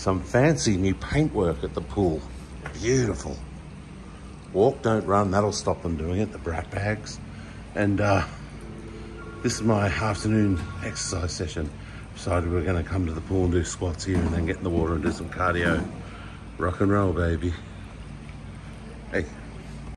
some fancy new paintwork at the pool. Beautiful. Walk, don't run. That'll stop them doing it, the brat bags. And this is my afternoon exercise session. Decided we're going to come to the pool and do squats here and then get in the water and do some cardio. Rock and roll, baby. Hey.